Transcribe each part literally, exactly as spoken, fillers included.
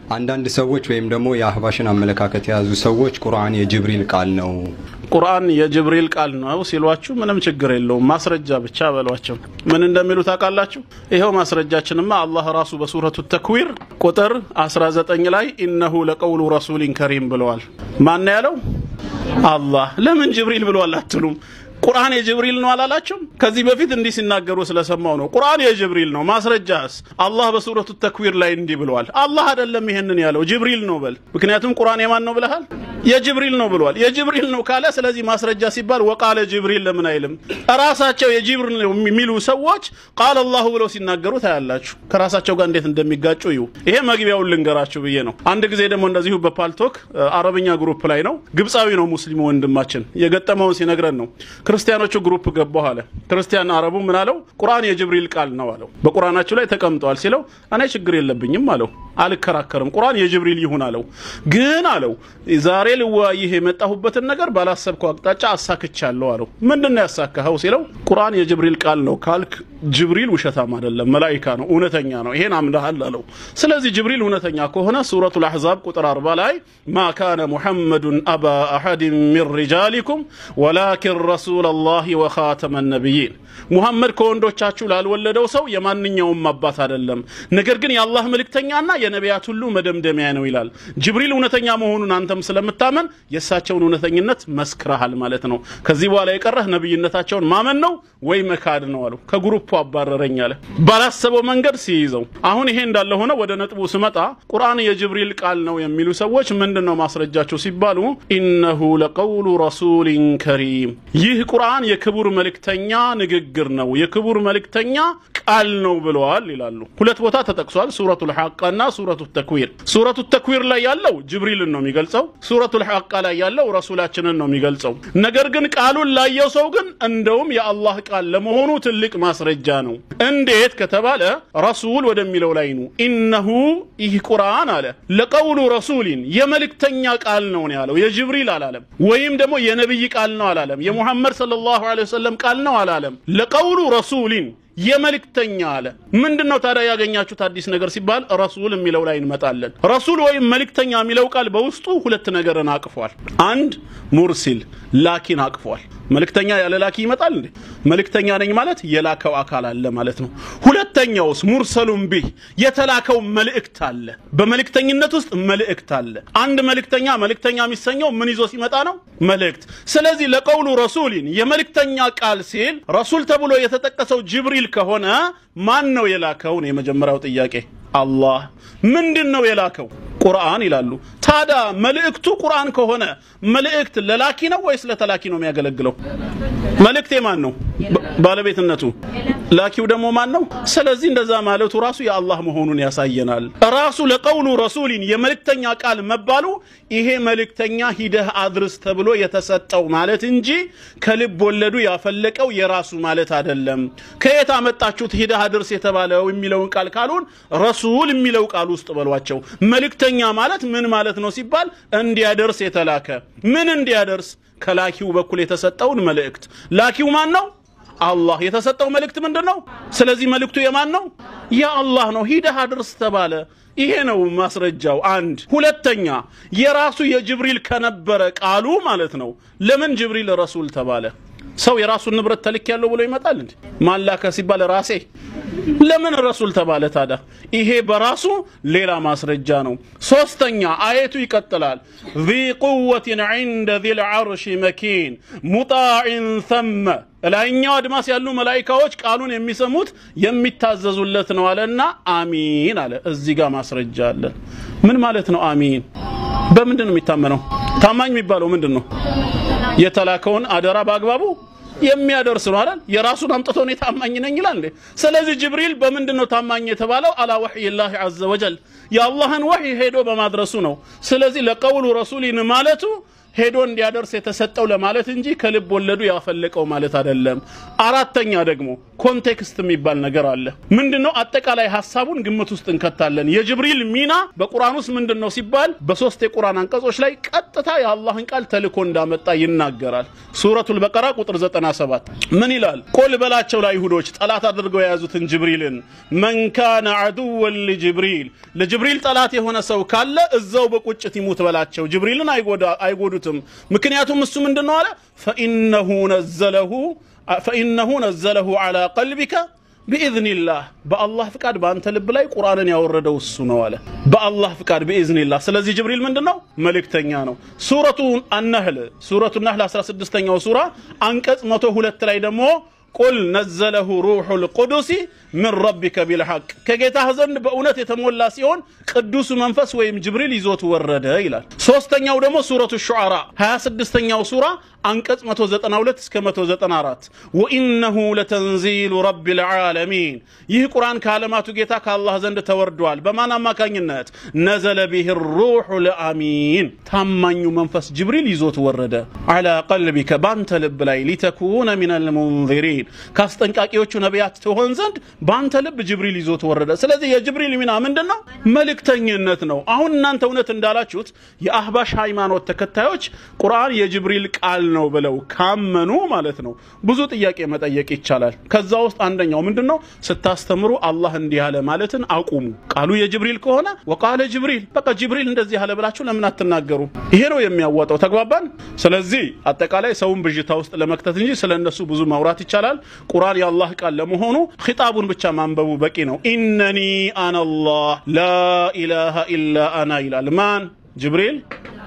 አንዳንድ ሰዎች ወይም ደግሞ የአህባሽን አመለካከት ያዙ ሰዎች ቁርአን የጅብሪል ቃል ነው ቁርአን የጅብሪል ቃል ነው ሲሏችሁ ምንም ችግር የለውም ማስረጃ ብቻ በሏቸው ምን እንደሚሉ ታውቃላችሁ ይሄው ማስረጃችንማ አላህ ራሱ በሱረቱ ተክዊር ቁጥር አስራ ዘጠኝ ላይ ኢነሁ ለቀውሉ ረሱሊን ከሪም ብለዋል ማን ያለው አላህ ለምን ጅብሪል ብለዋል አትሉም ቁርአን የጅብሪል ነው አላላችሁም ከዚህ በፊት እንዲህ ሲናገሩ ስለሰማው ነው ቁርአን የጅብሪል ነው ማስረጃስ አላህ በሱረቱ ተክዊር ላይ እንዲህ ብለዋል አላህ አይደለም ይሄንን ያለው ጅብሪል ነው በል ምክንያቱም ቁርአን የማን ነው ብለሃል የጅብሪል ነው ብለዋል የጅብሪል ነው ካለ ስለዚህ ማስረጃ ሲባል ወቃለ ጅብሪል ለምን አይልም ራሳቸው የጅብሪል ነው የሚሉ ሰዎች ቃል አላህ ብለው ሲናገሩ ታያላችሁ ከራሳቸው ጋር እንዴት እንደሚጋጩ እዩ ይሄ መግቢያውን ልንገራችሁ ብዬ ነው አንድ ጊዜ ደግሞ እንደዚሁ በፓልቶክ አረብኛ ግሩፕ ላይ ነው ግብጻዊ ነው ሙስሊም ወንድማችን የገጠመው ሲነግረን ነው ክርስቲያኖቹ ግሩፕ ገባው አለ ክርስቲያን አረቡ ምን አለው ቁርአን የጅብሪል ቃል ነው አለው በቁርአናቸው ላይ ተቀምጧል ሲለው እኔ ችግር የለብኝም አለው አልከራከርም ቁርአን የጅብሪል ይሁን አለው ግን አለው ዛሬ ልዋይህ የመጣሁበትን ነገር ባላሰብከው አቅጣጫ አሳክቻለሁ አለው ምንድነው ያሳካኸው ሲለው ቁርአን የጅብሪል ቃል ነው ካልክ ጅብሪል ውሸታም አይደለም መላእክት ነው እውነተኛ ነው ይሄን አምደሃል አለው ስለዚህ ጅብሪል እውነተኛ ከሆነ ሱረቱል አህዛብ ቁጥር አርባ ላይ ማ ካነ ሙሐመዱን አባ አሐድ ሚን ሪጃሊኩም ወላኪን ረሱላላሂ ወኻተመ ነቢይን ሙሐመድ ከወንዶቻችሁ ላልወለደው ሰው የማንኛውም አባት አይደለም ነገር ግን የአላህ መልእክተኛና የነቢያት ሁሉ መደምደሚያ ነው ይላል ጅብሪል እውነተኛ መሆኑን አንተም ስለምታመን የሳቸውን እውነተኝነት መስክረሃል ማለት ነው ከዚህ በኋላ የቀረህ ነብይነታቸውን ማመን ነው ወይ መካድ ነው አለው ከግሩፑ አባረረኝ አለ ባላሰበው መንገድ ሲይዘው አሁን ይሄ እንዳለ ሆነ ወደ ነጥቡ ስመጣ ቁርአን የጅብሪል ቃል ነው የሚሉ ሰዎች ምንድነው ማስረጃቸው ሲባሉ ኢነሁ ለቀውሉ ረሱሊን ከሪም ይህ ቁርአን የክቡር መልእክተኛ ንግግር ነው የክቡር መልእክተኛ ቃል ነው ብለዋል ይላሉ ሁለት ቦታ ተጠቅሷል ሱረቱል ሐቃና ሱረቱት ተክዊር ሱረቱት ተክዊር ላይ ያለው ጅብሪልን ነው የሚገልጸው ሱረቱል ሐቃ ላይ ያለው ረሱላችንን ነው የሚገልጸው ነገር ግን ቃሉን ላየው ሰው ግን እንደውም የአላህ ቃል ለመሆኑ ትልቅ ማስረጃ ነው እንዴት ከተባለ ረሱል ወደሚለው ላይ ነው ኢነሁ ይህ ቁርአን አለ ለቀውሉ ረሱሊን የመልእክተኛ ቃል ነው ያለው የጅብሪል አላለም ወይም ደግሞ የነብይ ቃል ነው አላለም የሙሐመድ ሰለላሁ ዐለይሂ ወሰለም ቃል ነው አላለም ለቀውሉ ረሱሊን የመልእክተኛ አለ ምንድነው ታዲያ ያገኛችሁት አዲስ ነገር ሲባል ረሱል የሚለው ላይ እንመጣለን ረሱል ወይም መልእክተኛ የሚለው ቃል በውስጡ ሁለት ነገርን አቅፏል አንድ ሙርሲል ላኪን አቅፏል መልእክተኛ ያለ ላኪ ይመጣል እንዴ መልእክተኛ ነኝ ማለት የላከው አካል አለ ማለት ነው ሁለተኛውስ ሙርሰሉን ቢህ የተላከው መልእክት አለ በመልእክተኝነት ውስጥ መልእክት አለ አንድ መልእክተኛ መልእክተኛ የሚሰኘው ምን ይዞ ሲመጣ ነው መልእክት ስለዚህ ለቀውሉ ረሱሊን የመልእክተኛ ቃል ሲል ረሱል ተብሎ የተጠቀሰው ጅብሪል ከሆነ ማን ነው የላከው ነው የመጀመሪያው ጥያቄ አላህ ምንድነው የላከው ቁርአን ይላሉ ታዲያ መልእክቱ ቁርአን ከሆነ መልእክት ለላኪ ነው ወይስ ለተላኪ ነው የሚያገለግለው መልእክት የማን ነው ባለቤትነቱ ላኪው ደግሞ ማን ነው ስለዚህ እንደዛ ማለቱ ራሱ የአላህ መሆኑን ያሳየናል ራሱ ለቀውሉ ረሱሊን የመልእክተኛ ቃል መባሉ ይሄ መልእክተኛ ሂደህ አድርስ ተብሎ የተሰጠው ማለት እንጂ ከልብ ወለዱ ያፈለቀው የራሱ ማለት አይደለም ከየት አመጣችሁት ሂደህ አድርስ የተባለው የሚለውን ቃል ካሉን ረሱል የሚለው ቃል ውስጥ በሏቸው መልእክተኛ ማለት ምን ማለት ነው ሲባል እንዲያደርስ የተላከ ምን እንዲያደርስ ከላኪው በኩል የተሰጠውን መልእክት ላኪው ማን ነው አላህ የተሰጠው መልእክት ምንድነው ስለዚህ መልእክቱ የማን ነው ያ አላህ ነው ሂደህ አድርስ ተባለ ይሄ ነው ማስረጃው አንድ ሁለተኛ የራሱ የጅብሪል ከነበረ ቃሉ ማለት ነው ለምን ጅብሪል ረሱል ተባለ ሰው የራሱን ንብረት ተልክ ያለው ብሎ ይመጣል እንዴ ማላከ ሲባል ራሴ ለምን ረሱል ተባለ ታዳ ይሄ በራሱ ሌላ ማስረጃ ነው ሶስተኛ አየቱ ይቀጥላል ذي قوة عند ذي العرش مكين مطاع ثم ላይኛው አድማስ ያሉ መላእክቶች ቃሉን የሚሰሙት የሚታዘዙለት ነው አለና አሚን አለ እዚህ ጋር ማስረጃ አለ ምን ማለት ነው አሚን በምንድነው የሚታመነው ታማኝ የሚባለው ምንድነው የተላከውን አደራ በአግባቡ የሚያደርስ ነው አይደል የራሱን አምጥቶ ነው ታማኝ ነኝ ይላል ስለዚህ ጅብሪል በምንድነው ታማኝ የተባለው አላ ወህይላህ አዘ ወጀል የአላህን ወህይ ሄዶ በማድረሱ ነው ስለዚህ ለቀውሉ ረሱሊን ማለቱ ሄዶ እንዲያደርስ የተሰጠው ለማለት እንጂ ከልብ ወለዱ ያፈለቀው ማለት አይደለም አራተኛ ደግሞ ኮንቴክስት የሚባል ነገር አለ ምንድነው አጠቃላይ ሐሳቡን ግምት ውስጥ እንከታለን የጅብሪል ሚና በቁርአን ውስጥ ምንድነው ሲባል በሶስት የቁርአን አንቀጾች ላይ ቀጥታ የአላህን ቃል ተልኮ እንዳመጣ ይናገራል ሱረቱል በቀራ ቁጥር ዘጠና ሰባት ምን ይላል ቁል በላቸው ለይሁዶች ጠላት አድርገው የያዙትን ጅብሪልን መን ካነ ዐዱወን ለጅብሪል ለጅብሪል ጠላት የሆነ ሰው ካለ እዛው በቁጭት ይሙት በላቸው ጅብሪልን አይጎዳ አይጎዱትም ምክንያቱም እሱ ምንድነው አለ فإنه نزله فإنه نزله على قلبك بإذن الله بالله فقاد بانت لب لاي قرآن ያወረደው እሱ ነው አለ بالله فقاد بإذن الله ስለዚህ ጅብሪል ምንድነው መልእክተኛ ነው ሱረቱ النحل ሱረቱ النحل አስራ ስድስተኛው ሱራ አንቀጽ መቶ ሁለት ላይ ደግሞ قل نزله روح القدس من ربك بالحق ከጌታህ ዘንድ በእውነት የተሞላ ሲሆን ቅዱስ መንፈስ ወይም ጅብሪል ይዞት ወረደ ይላል ሶስተኛው ደግሞ ሱረቱ ሹዓራ ሃያ ስድስተኛው ሱራ አንቀጽ መቶ ዘጠና ሁለት እስከ መቶ ዘጠና አራት وانه لتنزيل رب العالمين ይህ ቁርአን ከዓለማቱ ጌታ ከአላህ ዘንድ ተወርዷል በማን አማካኝነት نزل به الروح الامين ታማኙ መንፈስ ጅብሪል ይዞት ወረደ على قلبك ባንተ ልብ ላይ لتكون من المنذرين ካስጠንቃቂዎቹ ነቢያት ተሆን ዘንድ ባንተ ልብ ጅብሪል ይዞት ወረደ ስለዚህ የጅብሪል ሚና ምንድነው መልእክተኝነት ነው አሁን እናንተ እውነት እንዳላችሁት የአህባሽ ሃይማኖት ተከታዮች ቁርአን የጅብሪል ቃል ነው ብለው ካመኑ ማለት ነው ብዙ ጥያቄ መጠየቅ ይቻላል ከዛ ውስጥ አንደኛው ምንድነው ስታስተምሩ አላህ እንዲህ ያለ ማለትን አቁሙ ቃሉ የጅብሪል ከሆነ ወቃለ ጅብሪል በቃ ጅብሪል እንደዚህ ያለ ብላችሁ ለምን አትናገሩ ይሄ ነው የሚያዋጣው ተግባባን ስለዚህ አጠቃላይ ሰውን ብጅታ ውስጥ ለመክተት እንጂ ስለነሱ ብዙ ማውራት ይቻላል ቁርአን የአላህ ቃል ለመሆኑ ኺጣቡን ብቻ ማንበቡ በቂ ነው ኢነኒ አና አላህ ላ ኢላሃ ኢላ አና ይላል ማን ጅብሪል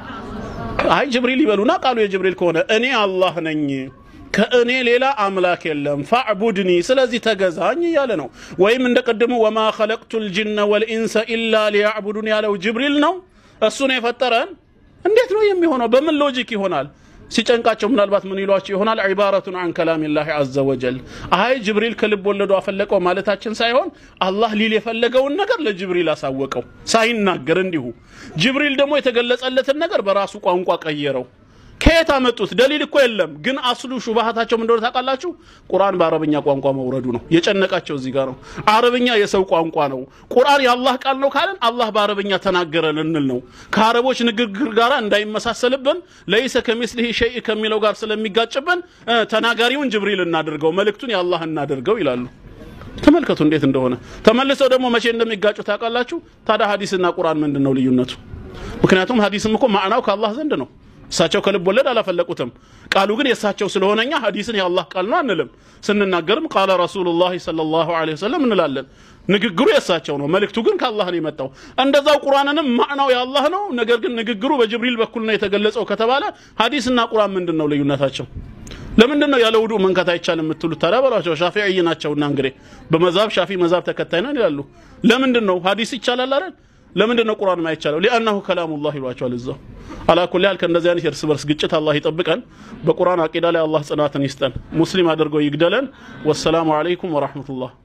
አይ ጅብሪል ይበሉና ቃሉ የጅብሪል ከሆነ እኔ አላህ ነኝ ከእኔ ሌላ አምላክ የለም ፈዕቡድኒ ስለዚህ ተገዛኝ ያለ ነው ወይም እንደቀደሙ ወማ خلقቱል ጅነ ወልኢንሰ ኢላ ሊያዕቡዱን ያለው ጅብሪል ነው እሱ ነው የፈጠረን እንዴት ነው የሚሆነው በምን ሎጂክ ይሆናል ሲጨንቃቸው ምናልባት ምን ይሏቸው ይሆናል ዒባራቱን عن كلام الله عز وجل አይ ጅብሪል ከልብ ወለዶ አፈለቀው ማለታችን ሳይሆን አላህ ሊል የፈለገውን ነገር ለጅብሪል አሳወቀው ሳይናገር እንዲሁ ጅብሪል ደግሞ የተገለጸለትን ነገር በራሱ ቋንቋ ቀየረው ከየት አመጡት ደሊል እኮ የለም ግን አስሉ ሹባሃታቸው ምን እንደሆነ ታውቃላችሁ ቁርአን በአረብኛ ቋንቋ መውረዱ ነው የጨነቃቸው እዚህ ጋር ነው አረብኛ የሰው ቋንቋ ነው ቁርአን የአላህ ቃል ነው ካለን አላህ በአረብኛ ተናገረን እንል ነው ከአረቦች ንግግር ጋር እንዳይመሳሰልብን ለይሰ ከሚስሊሂ ሸይ ከሚለው ጋር ስለሚጋጭብን ተናጋሪውን ጅብሪል እናድርገው መልእክቱን የአላህ እናድርገው ይላሉ ተመልከቱ እንዴት እንደሆነ ተመልሰው ደግሞ መቼ እንደሚጋጩ ታውቃላችሁ ታዲያ ሐዲስና ቁርአን ምንድነው ልዩነቱ ምክንያቱም ሐዲስም እኮ ማዕናው ከአላህ ዘንድ ነው እሳቸው ከልብ ወለድ አላፈለቁትም ቃሉ ግን የሳቸው ስለሆነኛ ሐዲስን የአላህ ቃል ነው አንልም ስንናገርም ቃለ ረሱላህ ሰለላሁ ዐለይሂ ወሰለም እንላለን ንግግሩ የሳቸው ነው መልእክቱ ግን ከአላህ ነው የመጣው እንደዛው ቁርአንንም ማዕናው የአላህ ነው ነገር ግን ንግግሩ በጅብሪል በኩል ነው የተገለጸው ከተባለ ሐዲስና ቁርአን ምንድነው ልዩነታቸው ለምንድነው ያለ ውዱ መንካት አይቻልም የምትሉት ታዲያ ሻፊዒ ናቸውና እንግዲህ በመዛብ ሻፊ መዛብ ተከታይ ነን ይላሉ ለምንድነው ሐዲስ ይቻላል አይደል ለምንድነው ቁርአን ማይቻለው لانه كلام الله ይሏቸዋል እዛው على كل حال ከእንደዚህ አይነት እርስ በርስ ግጭት አላህ ይጠብቀን በቁርአን አቂዳ ላይ አላህ ጽናትን ይስጠን ሙስሊም አድርጎ ይግደለን ወሰላሙ አለይኩም ወራህመቱላህ